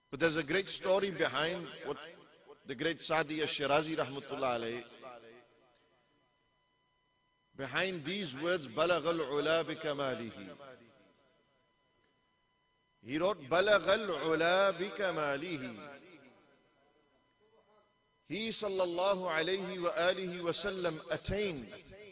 But there's a great story behind what the great Sadi Ash-Shirazi rahmatullah alayhi, behind these words, بَلَغَ الْعُلَى بِكَمَالِهِ. He wrote, بَلَغَ الْعُلَى بِكَمَالِهِ. He sallallahu alayhi wa alihi wa sallam attained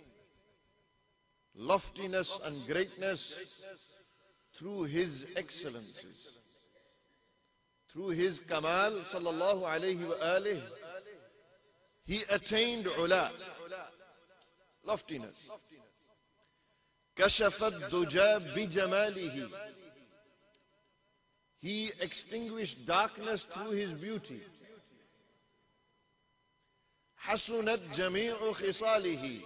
loftiness and greatness through his excellences. Through his kamal sallallahu alayhi wa alihi, he attained ula, loftiness. كَشَفَ الدُّجَى بِجَمَالِهِ. He extinguished darkness through his beauty. حَسُنَتْ جَمِيعُ خِصَالِهِ.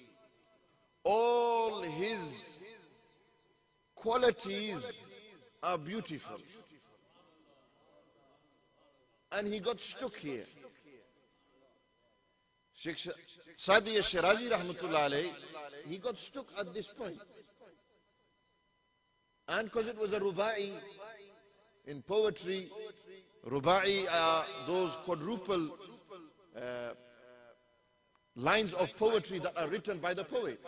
All his qualities are beautiful. And he got stuck here. Sheikh Sadi Ash-Shirazi rahmatullah alayhi, he got stuck at this point. And because it was a ruba'i, in poetry, ruba'i are those quadruple lines of poetry that are written by the poet.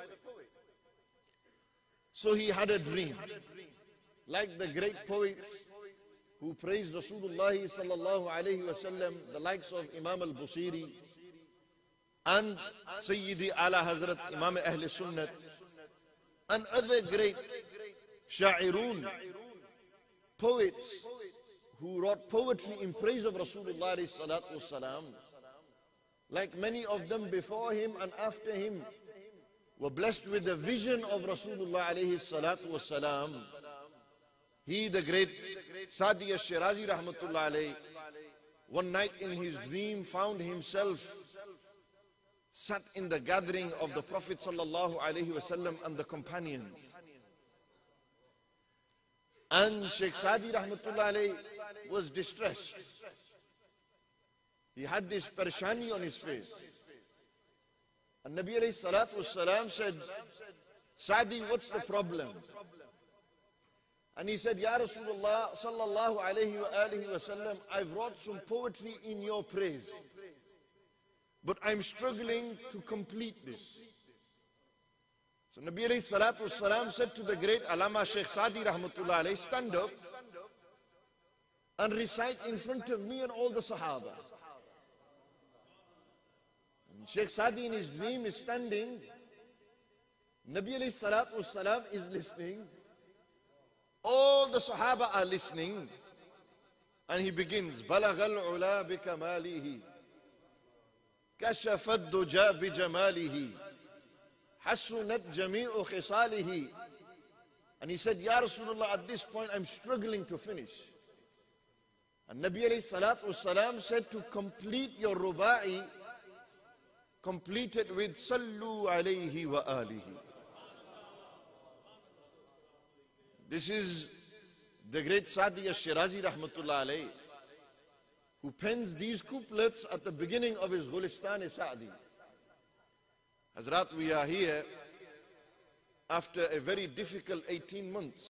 So he had a dream, like the great poets who praised Rasulullah sallallahu alayhi wa sallam, the likes of Imam al-Busiri and Sayyidi Ala Hazrat Imam Ahl Sunnat and other great sha'irun, poets who wrote poetry in praise of Rasulullah sallallahu alayhi wa sallam, like many of them before him and after him, were blessed with the vision of Rasulullah alayhi salatu wa salam. He, the great Sadi Ash-Shirazi rahmatullah alayhi, one night in his dream found himself sat in the gathering of the Prophet sallallahu alayhi wasallam and the companions. And Sheikh Sadi rahmatullah alayhi was distressed. He had this parishani on his face. And Nabi alayhi salatu wasalam said, Sadi, what's the problem? And he said, Ya Rasulullah sallallahu alayhi wa alihi wa sallam, I've wrote some poetry in your praise, but I'm struggling to complete this. So Nabi alayhi salatu wasalam said to the great Alama Sheikh Sadi rahmatullah alayhi, stand up and recite in front of me and all the Sahaba. And Sheikh Sadi in his dream is standing. Nabi alayhi salatu wasalam is listening. All the Sahaba are listening, and he begins, بَلَغَ الْعُلَى بِكَمَالِهِ كَشَفَ الدُّجَى بِجَمَالِهِ حَسُنَتْ جَمِيعُ خِصَالِهِ. And he said, Ya Rasulullah, at this point I'm struggling to finish. And Nabi alayhi salatu wasalam said, to complete your ruba'i, complete it with Sallu alayhi wa alihi. This is the great Sadi Ash-Shirazi rahmatullah alayhi, who pens these couplets at the beginning of his Gulistan-e-Sa'di. Hazrat, we are here after a very difficult 18 months.